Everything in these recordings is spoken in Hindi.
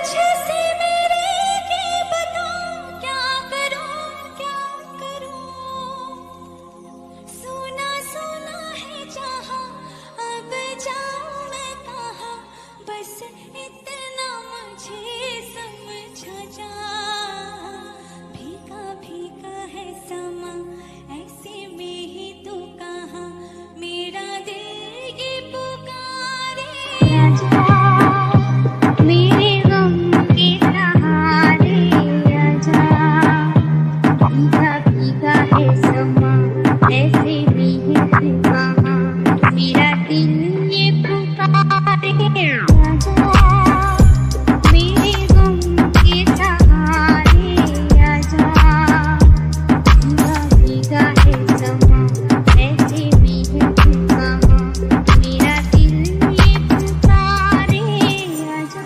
तुझसे मेरे के बताऊं क्या करूं सुना सुना है जहां अब जाऊं मैं कहां बस इतना मुझे समझा जा भीगा भीगा है समा ऐसे में ही तू कहां मेरा दिल ये पुकारे मेरे गम के सहारे आजा भीगा भीगा है समा ऐसे में ही तू कहां मेरा दिल ये पुकारे आजा मेरे गम के सहारे आजा भीगा भीगा है समा ऐसे में ही तू कहां मेरा दिल ये पुकारे आजा।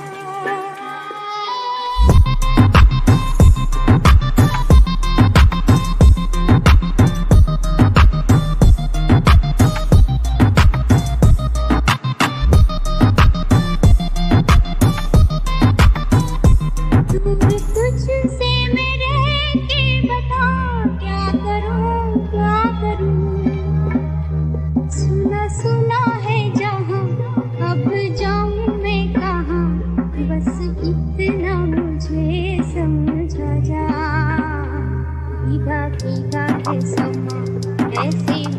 दूर तुझसे मैं रह के बता क्या करूं सुना सुना है जहां अब जाऊं मैं कहां बस इतना मुझे समझा जा भीगा भीगा है समा ऐसे